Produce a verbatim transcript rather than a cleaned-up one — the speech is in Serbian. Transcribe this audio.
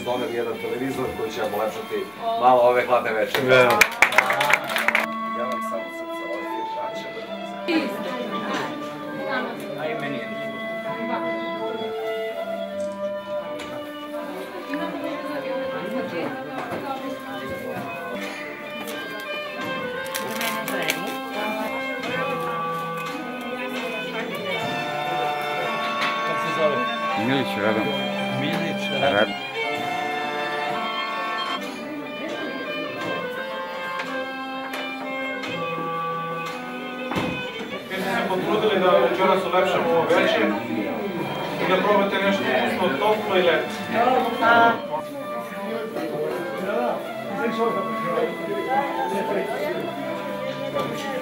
doneli jedan televizor koji će vam ulepšati malo ove hladne večere. Ja vam samo srca ovdje vraćam. A i meni je. Milić Radan. Milić Radan. Mi smo se potrudili da večeras ulepšamo ovo veče i da probate nešto ukusno, toplo i lepo. Hvala.